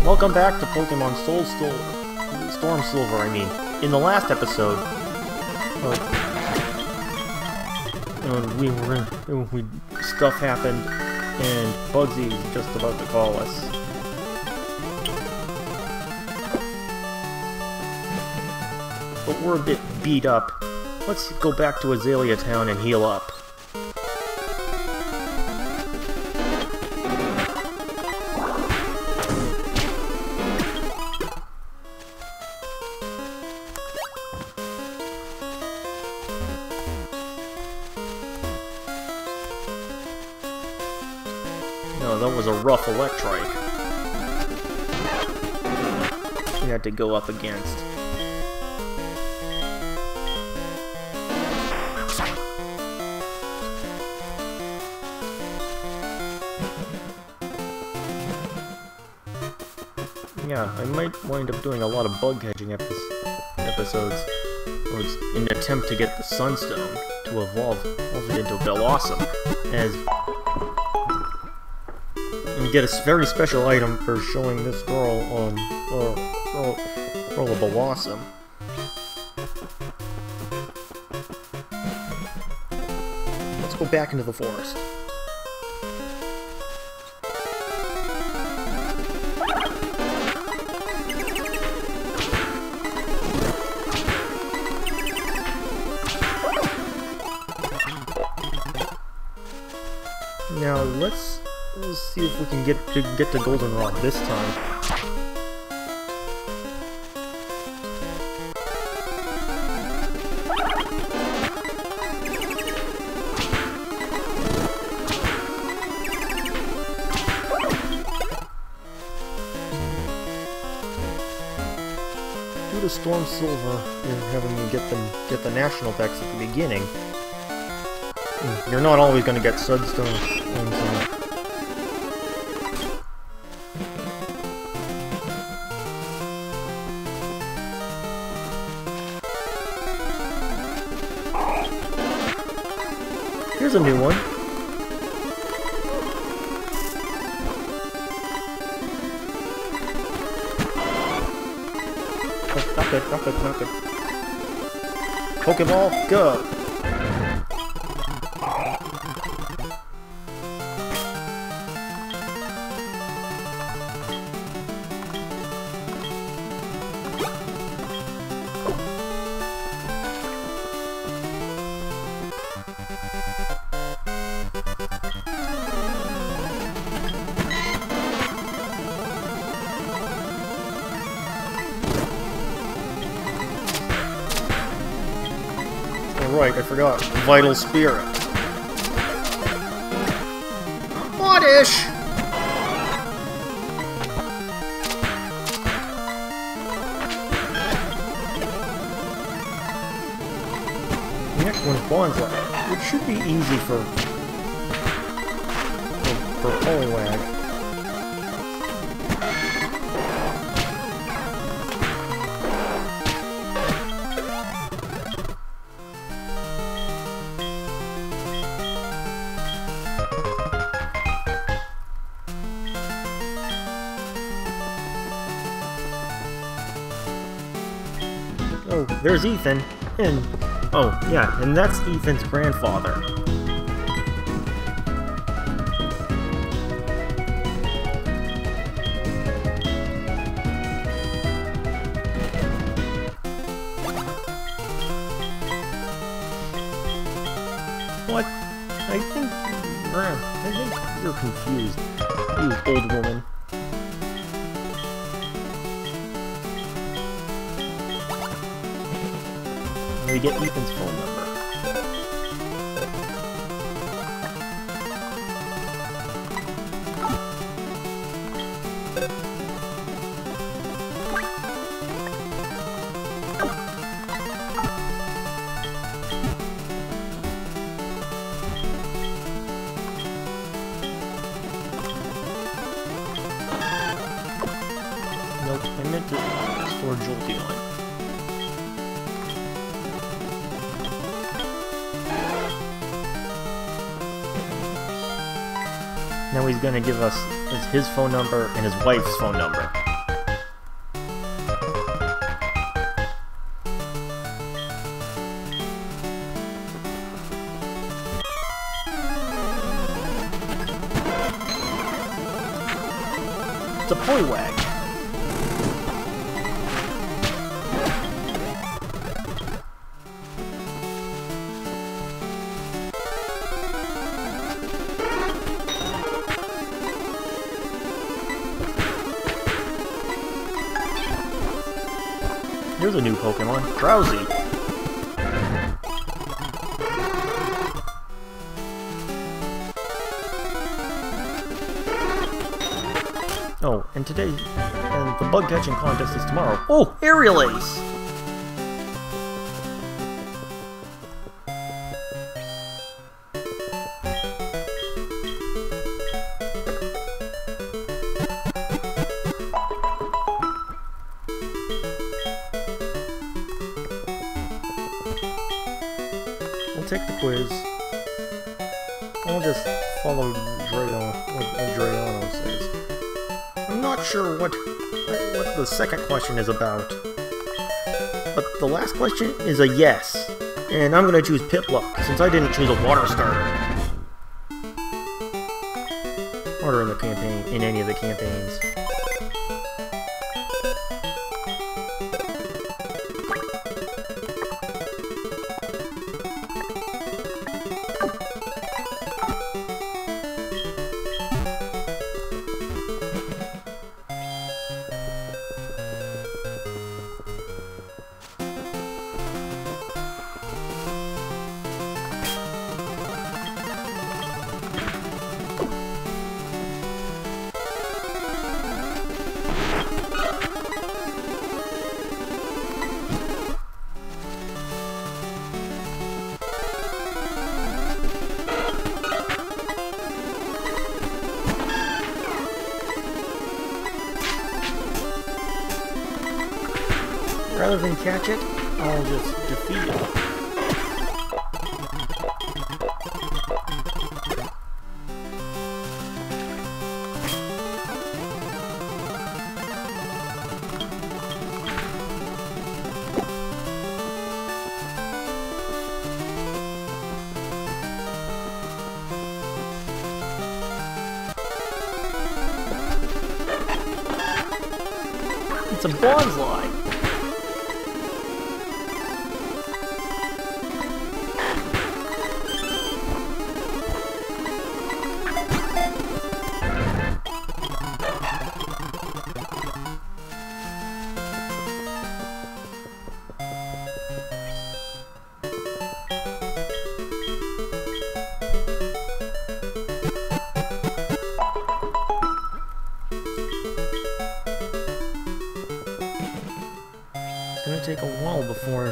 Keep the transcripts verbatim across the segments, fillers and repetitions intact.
Welcome back to Pokemon Soul Silver, Storm Silver, I mean. In the last episode, uh, uh, we were, uh, we, stuff happened, and Bugsy's just about to call us. But we're a bit beat up. Let's go back to Azalea Town and heal up. No, that was a rough Electrike we had to go up against. Yeah, I might wind up doing a lot of bug catching epi episodes in an attempt to get the Sunstone to evolve, evolve it into Bellossom, as and get a very special item for showing this girl um uh, girl, girl a Bellossom. Let's go back into the forest. Now let's, let's see if we can get to get to Goldenrod this time. Due to Storm Silver and having you get them get the national decks at the beginning, you're not always going to get Sunstone ones on it. Here's a new one. Oh, not good, not good, not good. Pokeball, go! Right, I forgot. Vital Spirit. Oddish! The next one's Bonsai, which should be easy for for, for Poliwag. Oh, there's Ethan, and, oh, yeah, and that's Ethan's grandfather. What? I think, I think you're confused, you old woman. We get Ethan's phone number. Nope, I meant to store Jolteon. Now he's gonna give us his phone number and his wife's phone number. It's a Poliwag. Here's a new Pokemon, Drowsy. Oh, and today, and the bug catching contest is tomorrow. Oh, Aerial Ace! I'll take the quiz. I'll just follow Drayon, what, what Drayano says. I'm not sure what what the second question is about, but the last question is a yes, and I'm gonna choose Piplup since I didn't choose a water starter. Order in the campaign, in any of the campaigns. Rather than catch it, I'll just defeat it. It's a bonsai! It's gonna take a while before...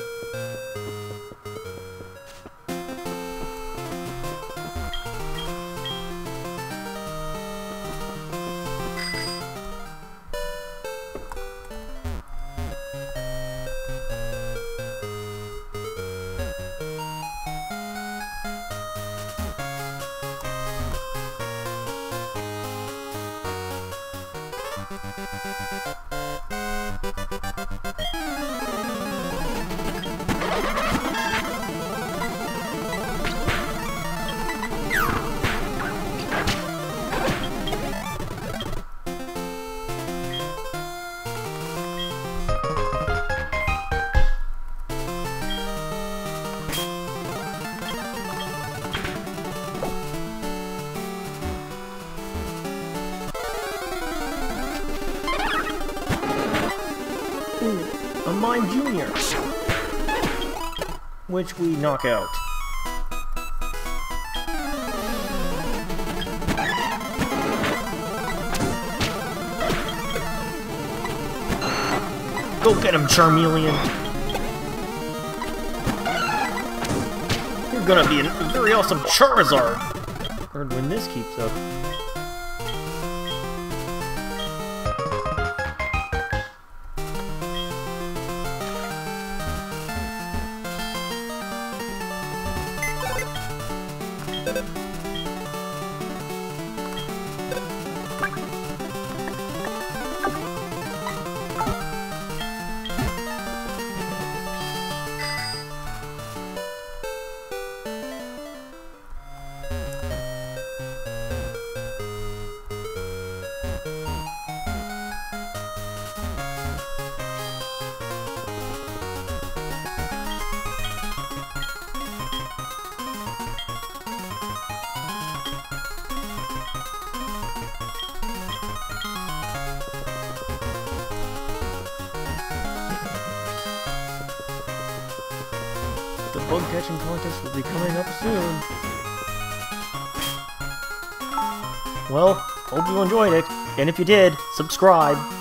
a Mime Junior, which we knock out. Go get him, Charmeleon! You're gonna be a very awesome Charizard! Or when this keeps up. bug catching contest will be coming up soon. Well, hope you enjoyed it, and if you did, subscribe.